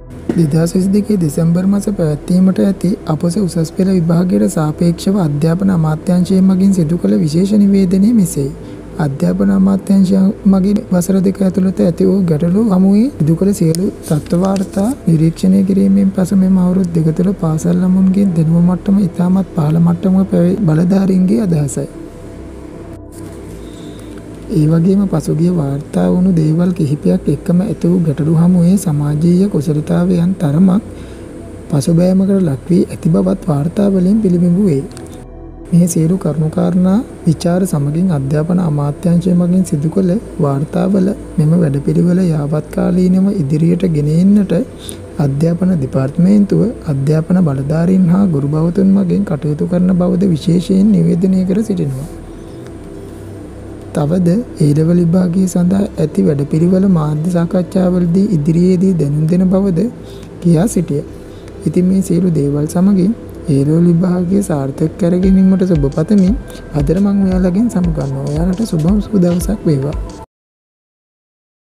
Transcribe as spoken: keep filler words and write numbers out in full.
දෙදහස් විසි දෙකේ දෙසැම්බර් මාස පැවැත්වීමට ඇති අපොස උසස් පෙළ විභාගයට සාපේක්ෂව අධ්‍යාපන අමාත්‍යාංශය මගින් සිදු කළ විශේෂ නිවේදනයේ මෙසේයි. අධ්‍යාපන අමාත්‍යාංශය මගින් වසර දෙක ඇතුළත ඇති වූ ගැටලු හමුවේ සිදු කළ සියලු තත්ත්ව වාර්තා නිරීක්ෂණය කිරීමෙන් පසු මෙම අවුරුදු දෙක තුළ පාසල් ළමුන්ගේ දැනුම මට්ටම ඉතාමත් පහළ මට්ටමක පැවැති බලධාරීන්ගේ අදහසයි. ඒ වගේම පසුගිය වාර්තා වුණු දේවල් කිහිපයක් එක්කම ඇති වූ ගැටලු හමුවේ සමාජීය කුසලතාවයන් තරමක් පසුබෑමකට ලක් වී ඇති බවත් වාර්තාවලින් පිළිබිඹු වේ. මේ සියලු කරුණු කාරණා විචාර සමගින් අධ්‍යාපන අමාත්‍යාංශය මගින් සිදු කළ වාර්තාවල මෙම වැඩපිළිවෙල යාවත්කාලීනව ඉදිරියට ගෙන එන්නට අධ්‍යාපන දෙපාර්තමේන්තුව අධ්‍යාපන බලධාරීන් හා ගුරු භවතුන් මගින් කටයුතු කරන බවද විශේෂයෙන් නිවේදනය කර සිටිනවා. තවද ඒ-ලෙවල් විභාගය සඳහා ඇති වැඩපිළිවෙල මාධ්‍ය සාකච්ඡාවලදී ඉදිරියේදී දැනුම් දෙන බවද කියා සිටිය. ඉතින් මේ සියලු දේවල් සමගින් ඒ-ලෙවල් විභාගය සාර්ථක කර ගැනීමට සුබ පතමින් අදට මම ඔයාලගෙන් සමුගන්නවා. ඔයාලට සුබම සුබ දවසක් වේවා.